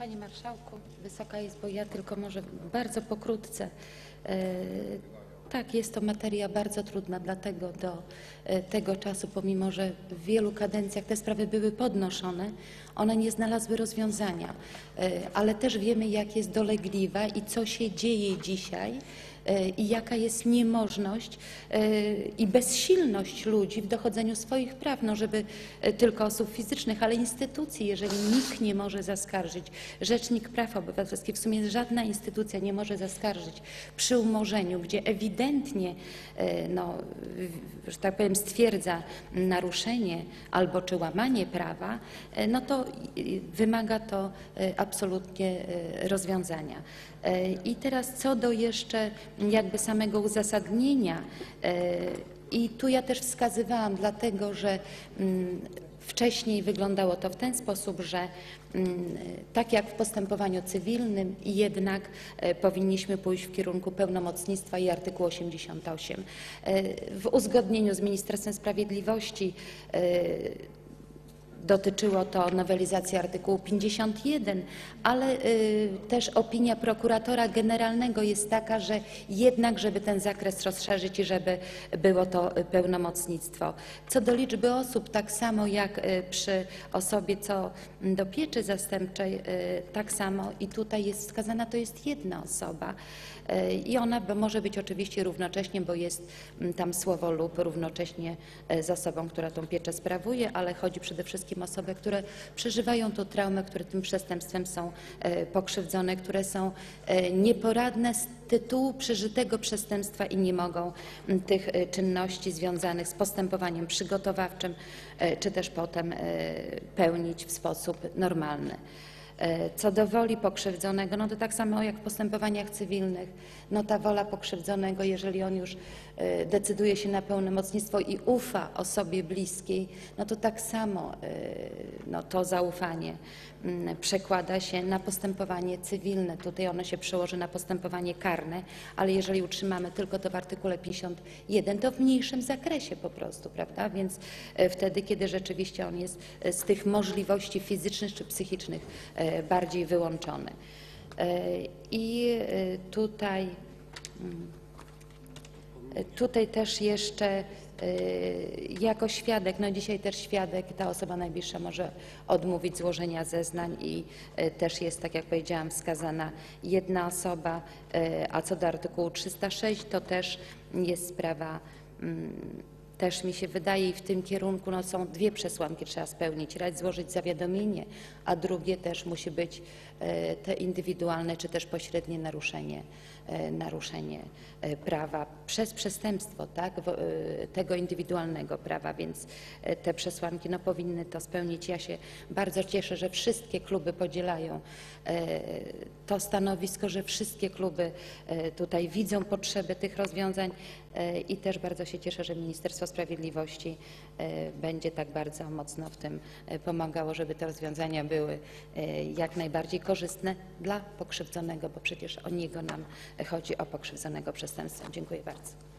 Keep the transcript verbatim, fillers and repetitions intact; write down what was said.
Panie Marszałku, Wysoka Izbo, ja tylko może bardzo pokrótce. Tak, jest to materia bardzo trudna, dlatego do tego czasu, pomimo że w wielu kadencjach te sprawy były podnoszone, one nie znalazły rozwiązania, ale też wiemy, jak jest dolegliwa i co się dzieje dzisiaj i jaka jest niemożność i bezsilność ludzi w dochodzeniu swoich praw, no żeby tylko osób fizycznych, ale instytucji, jeżeli nikt nie może zaskarżyć, Rzecznik Praw Obywatelskich, w sumie żadna instytucja nie może zaskarżyć przy umorzeniu, gdzie ewidentnie, no, że tak powiem, stwierdza naruszenie albo czy łamanie prawa, no to wymaga to absolutnie rozwiązania. I teraz co do jeszcze jakby samego uzasadnienia, i tu ja też wskazywałam, dlatego że wcześniej wyglądało to w ten sposób, że tak jak w postępowaniu cywilnym, jednak powinniśmy pójść w kierunku pełnomocnictwa i artykułu osiemdziesiąt osiem. W uzgodnieniu z Ministerstwem Sprawiedliwości dotyczyło to nowelizacji artykułu pięćdziesiąt jeden, ale y, też opinia prokuratora generalnego jest taka, że jednak, żeby ten zakres rozszerzyć i żeby było to pełnomocnictwo. Co do liczby osób, tak samo jak y, przy osobie co do pieczy zastępczej, y, tak samo i tutaj jest wskazana, to jest jedna osoba. I ona może być oczywiście równocześnie, bo jest tam słowo lub równocześnie z osobą, która tą pieczę sprawuje, ale chodzi przede wszystkim o osoby, które przeżywają tą traumę, które tym przestępstwem są pokrzywdzone, które są nieporadne z tytułu przeżytego przestępstwa i nie mogą tych czynności związanych z postępowaniem przygotowawczym czy też potem pełnić w sposób normalny. Co do woli pokrzywdzonego, no to tak samo jak w postępowaniach cywilnych, no ta wola pokrzywdzonego, jeżeli on już decyduje się na pełnomocnictwo i ufa osobie bliskiej, no to tak samo no to zaufanie przekłada się na postępowanie cywilne. Tutaj ono się przełoży na postępowanie karne, ale jeżeli utrzymamy tylko to w artykule pięćdziesiąt jeden, to w mniejszym zakresie po prostu, prawda? Więc wtedy, kiedy rzeczywiście on jest z tych możliwości fizycznych czy psychicznych bardziej wyłączony. I tutaj, tutaj też jeszcze jako świadek, no dzisiaj też świadek, ta osoba najbliższa może odmówić złożenia zeznań i też jest, tak jak powiedziałam, wskazana jedna osoba, a co do artykułu trzysta sześć, to też jest sprawa, też mi się wydaje i w tym kierunku no, są dwie przesłanki trzeba spełnić, raz złożyć zawiadomienie, a drugie też musi być te indywidualne czy też pośrednie naruszenie, naruszenie prawa przez przestępstwo, tak, tego indywidualnego prawa, więc te przesłanki no, powinny to spełnić. Ja się bardzo cieszę, że wszystkie kluby podzielają to stanowisko, że wszystkie kluby tutaj widzą potrzebę tych rozwiązań i też bardzo się cieszę, że Ministerstwo Sprawiedliwości będzie tak bardzo mocno w tym pomagało, żeby te rozwiązania były jak najbardziej korzystne dla pokrzywdzonego, bo przecież o niego nam chodzi, o pokrzywdzonego przestępstwem. Dziękuję bardzo.